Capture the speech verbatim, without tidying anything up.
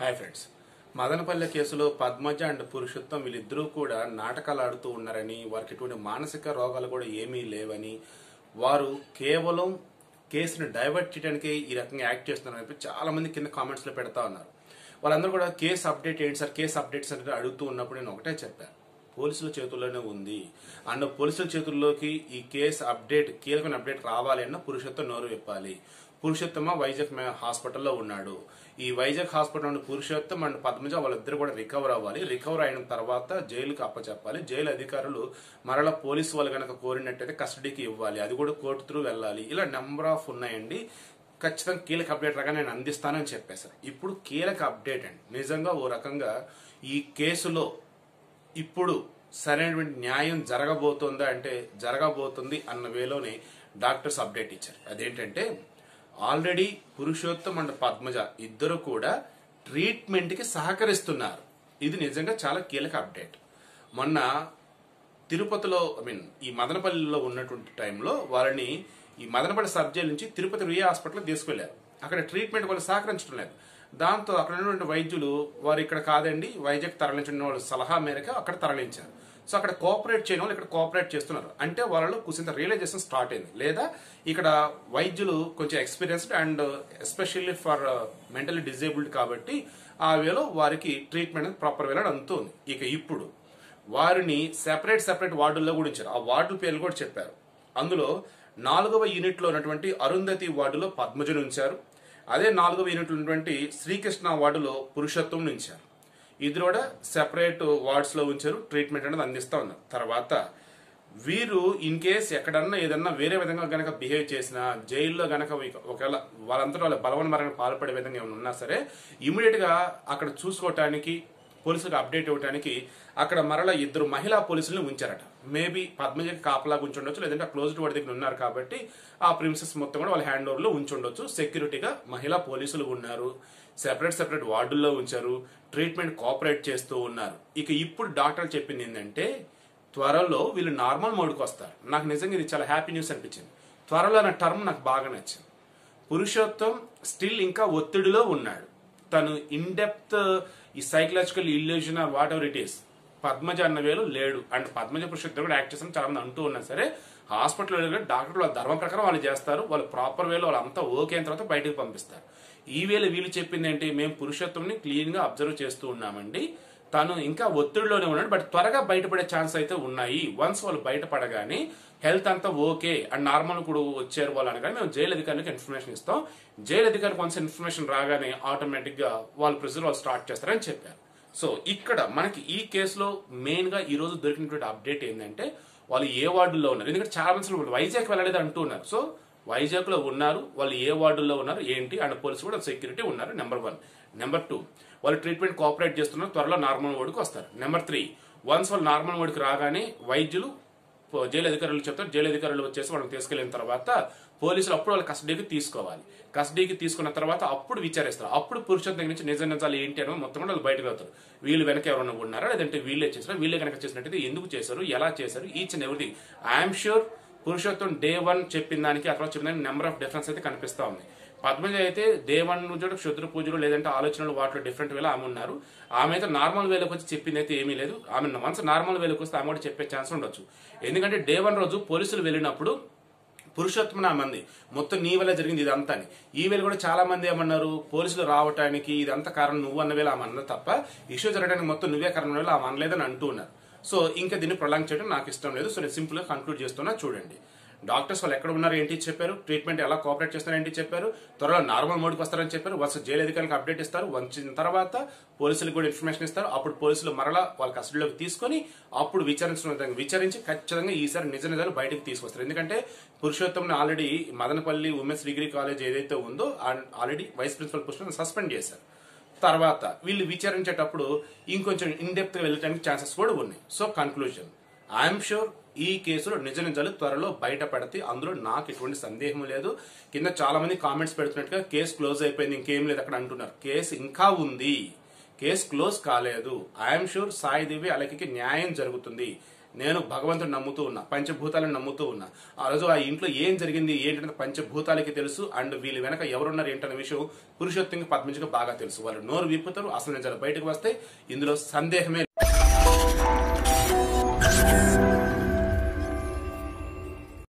Hi friends, Madanapalle కేసులో Padmaja and Purushottam వీళ్ళిద్దరూ కూడా నాటకాలు ఆడుతూ ఉన్నారని, వారికి ఎటువంటి మానసిక రోగాలు కూడా ఏమీ లేవని, వారు కేవలం కేసుని డైవర్ట్ చేయడానికి ఈ రకంగా యాక్ట్ చేస్తున్నారని చాలా మంది కింద కామెంట్స్ లో పెడతా ఉన్నారు. వాళ్ళందరూ కూడా కేసు అప్డేట్ ఏంటి సార్, కేసు అప్డేట్స్ అంటే అడుగుతూ ఉన్నప్పుడు నేను ఒకటే చెప్పాను, పోలీసుల చేతుల్లోనే ఉంది. అండ్ పోలీసుల చేతుల్లోకి ఈ కేసు అప్డేట్, కీలకమైన అప్డేట్ రావాలి అన్న పురుషోత్తం నోరు విప్పాలి. పురుషోత్తమ వైజాగ్ హాస్పిటల్లో ఉన్నాడు. ఈ వైజాగ్ హాస్పిటల్ నుండి పురుషోత్తం అండ్ పద్మజ వాళ్ళిద్దరు కూడా రికవర్ అవ్వాలి. రికవర్ అయిన తర్వాత జైలుకి అప్పచెప్పాలి. జైలు అధికారులు మరలా పోలీసు వాళ్ళు కనుక కోరినట్టయితే కస్టడీకి ఇవ్వాలి. అది కూడా కోర్టు త్రూ వెళ్ళాలి. ఇలా నెంబర్ ఆఫ్ ఉన్నాయండి. ఖచ్చితంగా కీలక అప్డేట్ రాగా నేను అందిస్తానని చెప్పేశారు. ఇప్పుడు కీలక అప్డేట్ అండి, నిజంగా ఓ రకంగా ఈ కేసులో ఇప్పుడు సరైనటువంటి న్యాయం జరగబోతుందా అంటే జరగబోతుంది అన్న వేలోనే డాక్టర్స్ అప్డేట్ ఇచ్చారు. అదేంటంటే ఆల్రెడీ పురుషోత్తం అండ్ పద్మజ ఇద్దరు కూడా ట్రీట్మెంట్ కి సహకరిస్తున్నారు. ఇది నిజంగా చాలా కీలక అప్డేట్. మొన్న తిరుపతిలో ఐ మీన్ ఈ మదనపల్లిలో ఉన్నటువంటి టైంలో వాళ్ళని ఈ మదనపల్లి సబ్ జైలు నుంచి తిరుపతి వి హాస్పిటల్ తీసుకెళ్లారు. అక్కడ ట్రీట్మెంట్ వాళ్ళు సహకరించడం లేదు. దాంతో అక్కడ ఉన్నటువంటి వైద్యులు వారు ఇక్కడ కాదండి వైజాగ్ తరలించిన వాళ్ళ సలహా మేరకు అక్కడ తరలించారు. సో అక్కడ కోఆపరేట్ చేయని వాళ్ళు ఇక్కడ కోఆపరేట్ చేస్తున్నారు. అంటే వాళ్ళలో కొంచెం రియలైజేషన్ స్టార్ట్ అయింది. లేదా ఇక్కడ వైద్యులు కొంచెం experienced and especially for mentally disabled కాబట్టి ఆ వేలో వారికి ట్రీట్మెంట్ ప్రాపర్ వేలో అందుతుంది. ఇక ఇప్పుడు వారిని సెపరేట్ సెపరేట్ వార్డుల్లో కూడా ఉంచారు. ఆ వార్డుల పేర్లు కూడా చెప్పారు. అందులో నాలుగవ యూనిట్ లో ఉన్నటువంటి అరుంధతి వార్డులో పద్మజను ఉంచారు. అదే నాలుగవ యూనిట్ ఉన్నటువంటి శ్రీకృష్ణ వార్డులో పురుషోత్తం ఉంచారు. ఇది కూడా సెపరేట్ వార్డ్స్ లో ఉంచారు. ట్రీట్మెంట్ అనేది అందిస్తా ఉన్నారు. తర్వాత వీరు ఇన్ కేస్ ఎక్కడన్నా ఏదన్నా వేరే విధంగా గనక బిహేవ్ చేసినా, జైల్లో గనక ఒకవేళ వాళ్ళంతా వాళ్ళ బలవన్ మరణం పాల్పడే విధంగా ఏమైనా ఉన్నా సరే ఇమీడియట్ గా అక్కడ చూసుకోవటానికి పోలీసులకు అప్డేట్ ఇవ్వడానికి అక్కడ మరలా ఇద్దరు మహిళా పోలీసులను ఉంచారట. మేబీ పద్మజకి కాపలాగా ఉంచుండొచ్చు, లేదంటే ఆ క్లోజ్డ్ వాడి దగ్గర ఉన్నారు కాబట్టి ఆ ప్రిన్సెస్ మొత్తం కూడా వాళ్ళ హ్యాండ్ ఓవర్ లో ఉంచుండొచ్చు. సెక్యూరిటీగా మహిళా పోలీసులు ఉన్నారు. సెపరేట్ సెపరేట్ వార్డుల్లో ఉంచారు. ట్రీట్మెంట్ కోఆపరేట్ చేస్తూ ఉన్నారు. ఇక ఇప్పుడు డాక్టర్ చెప్పింది ఏంటంటే త్వరలో వీళ్ళు నార్మల్ మోడ్కి వస్తారు. నాకు నిజంగా ఇది చాలా హ్యాపీ న్యూస్ అనిపించింది. త్వరలో అన్న టర్మ్ నాకు బాగా నచ్చింది. పురుషోత్తం స్టిల్ ఇంకా ఒత్తిడిలో ఉన్నాడు. తను ఇన్ డెప్త్ ఈ psychological illusion or whatever it is Padmaja అన్న వేలు లేడు. అండ్ పద్మజ పురుషోత్తం కూడా యాక్ట్ చేస్తాను చాలా మంది అంటూ ఉన్నా సరే హాస్పిటల్లో డాక్టర్లు వాళ్ళ ధర్మ ప్రకారం వాళ్ళు చేస్తారు. వాళ్ళు ప్రాపర్ వేలో వాళ్ళంతా ఓకే అయిన తర్వాత బయటకు పంపిస్తారు. ఈ వేళ వీళ్ళు చెప్పింది ఏంటి, మేము పురుషోత్తంని క్లీన్ గా అబ్జర్వ్ చేస్తూ ఉన్నామండి. తను ఇంకా ఒత్తిడిలోనే ఉన్నాడు, బట్ త్వరగా బయటపడే ఛాన్స్ అయితే ఉన్నాయి. వన్స్ వాళ్ళు బయటపడగానే హెల్త్ అంతా ఓకే అండ్ నార్మల్ కూడా వచ్చారు వాళ్ళు అనగానే మేము జైలు అధికారులకు ఇన్ఫర్మేషన్ ఇస్తాం. జైలు అధికారికి వన్స్ ఇన్ఫర్మేషన్ రాగానే ఆటోమేటిక్ గా వాళ్ళ ప్రొసీజర్ వాళ్ళు స్టార్ట్ చేస్తారని చెప్పారు. సో ఇక్కడ మనకి ఈ కేసులో మెయిన్ గా ఈ రోజు దొరికినటువంటి అప్డేట్ ఏంటంటే వాళ్ళు ఏ వార్డుల్లో ఉన్నారు. ఎందుకంటే చాలా మంది వైజాగ్ వెళ్ళలేదు అంటూ ఉన్నారు. సో వైజాగ్ లో ఉన్నారు, వాళ్ళు ఏ వార్డుల్లో ఉన్నారు ఏంటి అండ్ పోలీసు కూడా సెక్యూరిటీ ఉన్నారు. Number one. నెంబర్ టూ, వాళ్ళు ట్రీట్మెంట్ కోఆపరేట్ చేస్తున్నారు. త్వరలో నార్మల్ వార్డుకి వస్తారు. నెంబర్ త్రీ, వన్స్ వాళ్ళు నార్మల్ వార్డుకి రాగానే వైద్యులు జైలు అధికారులు చెప్తారు. జైలు అధికారులు వచ్చేసి వాళ్ళని తీసుకెళ్లిన తర్వాత పోలీసులు అప్పుడు వాళ్ళ కస్టడీకి తీసుకోవాలి. కస్టడీకి తీసుకున్న తర్వాత అప్పుడు విచారిస్తారు. అప్పుడు పురుషోత్తం దగ్గర నుంచి నిజ నిజాలు ఏంటి అని మొత్తం కూడా వాళ్ళు బయటకు వెళ్తారు. వీళ్ళు వెనక ఎవరైనా ఉన్నారా, లేదంటే వీళ్ళే చేశారా, వీళ్ళే కనుక చేసినట్టయితే ఎందుకు చేశారు, ఎలా చేశారు, each and everything. I'm sure Purushottam day one చెప్పిన దానికి అక్కడ చెప్పిన దానికి నెంబర్ ఆఫ్ డిఫరెన్స్ అయితే కనిపిస్తా ఉంది. పద్మజ అయితే డే వన్ నుంచి క్షుద్ర పూజలు లేదంటే ఆలోచనలు వాటిలో డిఫరెంట్ వేలో ఆమె ఉన్నారు. ఆమె అయితే నార్మల్ వేలోకి వచ్చి చెప్పింది అయితే ఏమీ లేదు. ఆమె వన్స్ నార్మల్ వేలోకి వస్తే ఆమె కూడా చెప్పే ఛాన్స్ ఉండొచ్చు. ఎందుకంటే డే వన్ రోజు పోలీసులు వెళ్ళినప్పుడు పురుషోత్తం నా మంది మొత్తం నీ వల్ల జరిగింది ఇదంతా అని. ఈ వేళ కూడా చాలా మంది ఏమన్నారు, పోలీసులు రావడానికి ఇదంతా కారణం నువ్వు అన్న వేళ ఆమె అన్నది తప్ప ఇష్యూ జరగడానికి మొత్తం నువ్వే కారణం వేళ ఆమె అనలేదని అంటూ ఉన్నారు. సో ఇంకా దీన్ని ప్రొలాంగ్ చేయడం నాకు ఇష్టం లేదు. సో నేను సింపుల్ గా కన్క్లూడ్ చేస్తున్నా. చూడండి, డాక్టర్స్ వాళ్ళు ఎక్కడ ఉన్నారు ఏంటి చెప్పారు, ట్రీట్మెంట్ ఎలా కోఆపరేట్ చేస్తారు ఏంటి చెప్పారు, త్వరలో నార్మల్ మోడ్కి వస్తారని చెప్పారు. వన్స్ జైలు అధికారులకు అప్డేట్ ఇస్తారు. వచ్చిన తర్వాత పోలీసులకు కూడా ఇన్ఫర్మేషన్ ఇస్తారు. అప్పుడు పోలీసులు మరలా వాళ్ళ కస్టడీలోకి తీసుకుని అప్పుడు విచారించిన విధంగా విచారించి ఖచ్చితంగా ఈసారి నిజ నిజాలు బయటకు తీసుకొస్తారు. ఎందుకంటే Purushottam already Madanapalle women's degree college ఏదైతే ఉందో already vice principal post suspend చేశారు. తర్వాత వీళ్ళు విచారించేటప్పుడు ఇంకొంచెం ఇన్ డెప్త్ గా వెళ్ళడానికి ఛాన్సెస్ కూడా ఉన్నాయి. సో కన్క్లూజన్, ఐఎమ్ షూర్ ఈ కేసులో నిజ నిజాలు త్వరలో బయటపడితే అందులో నాకు ఎటువంటి సందేహం లేదు. కింద చాలా మంది కామెంట్స్ పెడుతున్నట్టుగా కేసు క్లోజ్ అయిపోయింది ఇంకేం లేదు అక్కడ అంటున్నారు. కేసు ఇంకా ఉంది, కేసు క్లోజ్ కాలేదు. ఐఎమ్ షూర్ సాయి దేవి అలాగే న్యాయం జరుగుతుంది. నేను భగవంతుని నమ్ముతూ ఉన్నా, పంచభూతాలను నమ్ముతూ ఉన్నా. ఆ రోజు ఆ ఇంట్లో ఏం జరిగింది ఏంటంటే పంచభూతాలకి తెలుసు, అండ్ వీళ్ళు వెనక ఎవరున్నారు ఏంటనే విషయం పురుషోత్తంకి పద్మజకి బాగా తెలుసు. వాళ్ళు నోరు విప్పుతారు, అసలు నిజాలు బయటకు వస్తాయి, ఇందులో సందేహమే లేదు.